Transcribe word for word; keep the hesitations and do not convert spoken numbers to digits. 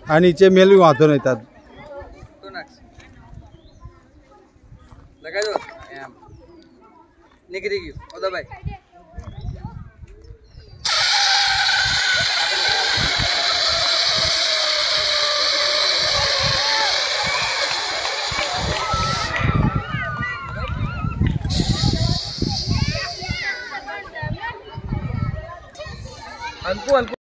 आणि हिचे mail B वाहतून येतात. Anpu, anpu.